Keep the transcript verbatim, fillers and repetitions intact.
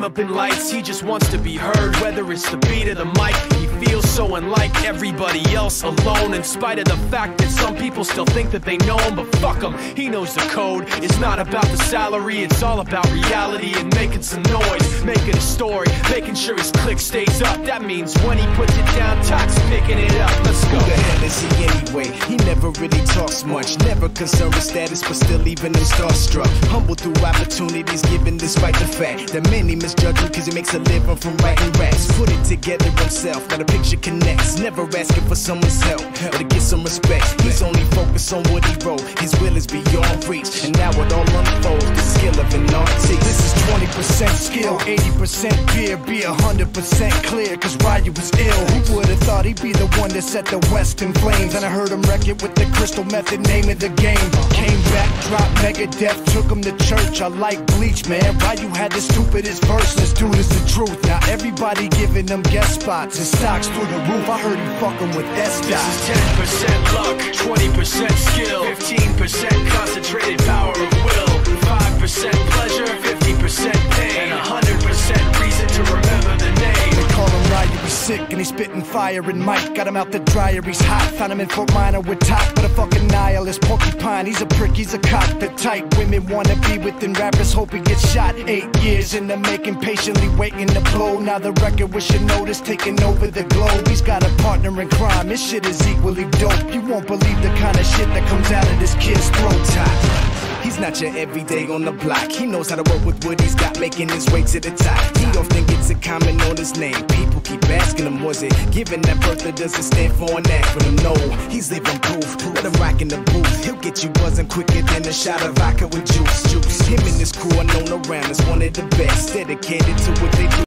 up in lights, he just wants to be heard. Whether it's the beat or the mic, he feels so unlike everybody else, alone. In spite of the fact that some people still think that they know him, but fuck him, he knows the code. It's not about the salary, it's all about reality and making some noise, making a story, making sure his click stays up. That means when he puts it down, Tox picking it up. Let's go. Who the hell is he anyway? He never really talks much, never concerned with status, but still leaving him starstruck. Humble through opportunities given despite the fact that many misjudge him cause he makes a living from writing raps. Put it together himself, now the picture connects. Never asking for someone's help or to get some respect. He's only focused on what he wrote. His will is beyond reach, and now it all unfolds. The skill of an artist. This is twenty percent skill, eighty percent fear. Be a hundred percent clear, cause Ryu was ill. Who would've thought he'd be the one that set the West in flames? And I heard him wreck it with the crystal method, name of the game. Came back, dropped Megadeth, took him to church. I like Bleach, man. Ryu had the stupidest verse. This dude is the truth. Now everybody giving them guest spots and stocks through the roof. I heard he fucking with S. This is ten percent luck, twenty percent skill, fifteen percent concentrated power of will, five percent pleasure, fifty percent pain, and one hundred percent reason to remember the name. They call him Ryu, he's sick and he's spitting fire and Mike got him out the dryer, he's hot. Found him in Fort Minor with Top, but a fucking nihilist porcupine. He's a prick, he's a cock. The type women wanna be within rappers, hope he gets shot. Eight years in the making, patiently waiting to blow. Now the record with your notice taking over the globe. He's got a partner in crime, this shit is equally dope. You won't believe the kind of shit that comes out of this kid's throat. Top. He's not your everyday on the block. He knows how to work with what he's got, making his way to the top. He often gets a comment on his name. People keep asking him, was it given that birth or does it stand for an acronym? No, he's living proof. Let him rock in the booth. He'll get you buzzing quicker than a shot of vodka with juice. Juice. Him and his crew are known around as one of the best, dedicated to what they do.